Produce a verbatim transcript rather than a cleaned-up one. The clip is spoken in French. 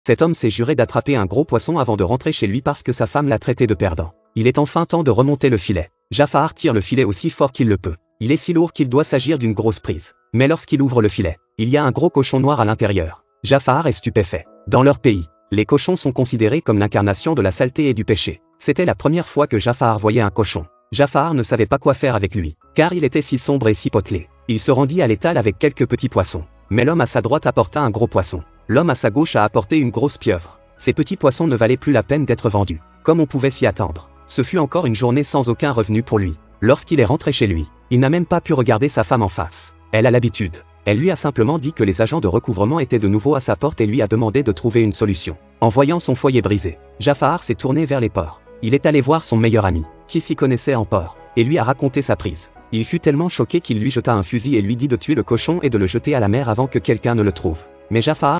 Cet homme s'est juré d'attraper un gros poisson avant de rentrer chez lui parce que sa femme l'a traité de perdant. Il est enfin temps de remonter le filet. Jafar tire le filet aussi fort qu'il le peut. Il est si lourd qu'il doit s'agir d'une grosse prise. Mais lorsqu'il ouvre le filet, il y a un gros cochon noir à l'intérieur. Jafar est stupéfait. Dans leur pays, les cochons sont considérés comme l'incarnation de la saleté et du péché. C'était la première fois que Jafar voyait un cochon. Jafar ne savait pas quoi faire avec lui, car il était si sombre et si potelé. Il se rendit à l'étal avec quelques petits poissons. Mais l'homme à sa droite apporta un gros poisson. L'homme à sa gauche a apporté une grosse pieuvre. Ces petits poissons ne valaient plus la peine d'être vendus, comme on pouvait s'y attendre. Ce fut encore une journée sans aucun revenu pour lui. Lorsqu'il est rentré chez lui, il n'a même pas pu regarder sa femme en face. Elle a l'habitude. Elle lui a simplement dit que les agents de recouvrement étaient de nouveau à sa porte et lui a demandé de trouver une solution. En voyant son foyer brisé, Jafar s'est tourné vers les porcs. Il est allé voir son meilleur ami, qui s'y connaissait en porc, et lui a raconté sa prise. Il fut tellement choqué qu'il lui jeta un fusil et lui dit de tuer le cochon et de le jeter à la mer avant que quelqu'un ne le trouve. Mais Jafar